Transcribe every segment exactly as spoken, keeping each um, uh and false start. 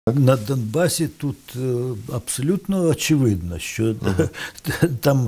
На Донбасі тут абсолютно очевидно, що ага. там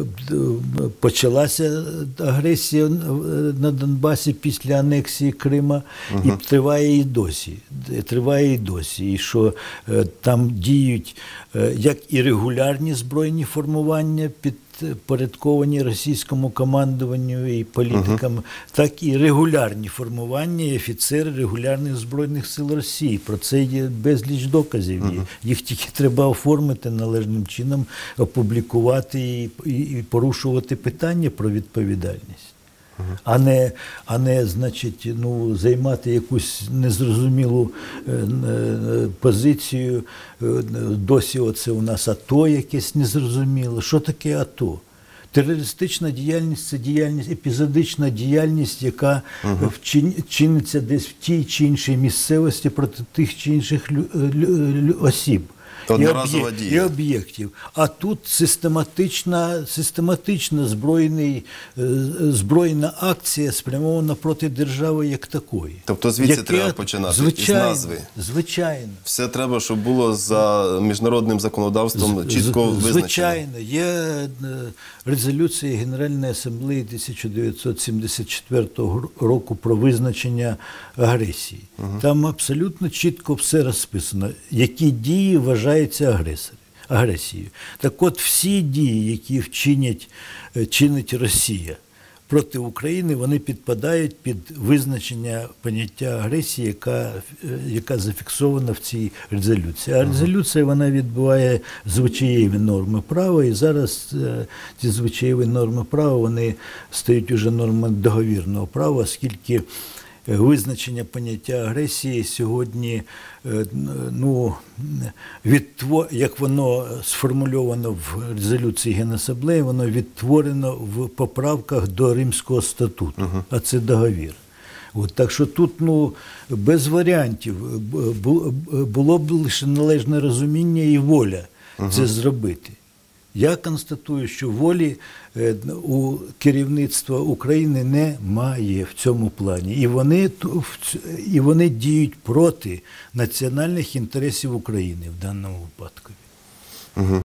почалася агресія на Донбасі після анексії Крима, ага. і триває і досі. Триває і досі. І що там діють як і регулярні збройні формування підпорядковані російському командуванню і політикам, ага. так і регулярні формування і офіцери регулярних збройних сил Росії. Про це є безліч доказів. Ага. Їх тільки треба оформити належним чином, опублікувати і, і, і порушувати питання про відповідальність. Ага. А не, а не, значить, ну, займати якусь незрозумілу е, е, позицію. Е, досі оце у нас АТО якесь незрозуміло. Що таке АТО? Терористична діяльність – це діяльність, епізодична діяльність, яка ага. чиниться десь в тій чи іншій місцевості проти тих чи інших лю, лю, осіб. Одноразова дія. І об'єктів. А тут систематична, систематична збройний, збройна акція спрямована проти держави як такої. Тобто звідси Яке, треба починати, звичайно, із назви? Звичайно. Все треба, щоб було за міжнародним законодавством чітко визначено? Звичайно. Є резолюція Генеральної асамблеї тисяча дев'ятсот сімдесят четвертого року про визначення агресії. Угу. Там абсолютно чітко все розписано, які дії вважаються агресією. Так от всі дії, які вчинять, чинить Росія проти України, вони підпадають під визначення поняття агресії, яка, яка зафіксована в цій резолюції. А резолюція, вона відбуває звичаєві норми права, і зараз ці звичаєві норми права, вони стають уже нормами договірного права, оскільки визначення поняття агресії сьогодні, ну, відтвор... як воно сформульовано в резолюції Генасамблеї, воно відтворено в поправках до Римського статуту, uh-huh. а це договір. От, так що тут, ну, без варіантів, було б лише належне розуміння і воля uh-huh. це зробити. Я констатую, що волі у керівництва України немає в цьому плані. І вони, і вони діють проти національних інтересів України в даному випадку. Угу.